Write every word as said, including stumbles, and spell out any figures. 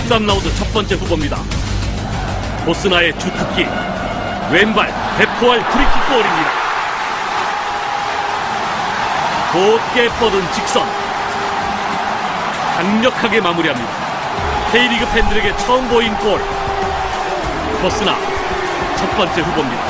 십삼 라운드 첫 번째 후보입니다. 보스나의 주특기 왼발 대포알 프리킥 골입니다. 곧게 뻗은 직선 강력하게 마무리합니다. K리그 팬들에게 처음 보인 골. 보스나 첫 번째 후보입니다.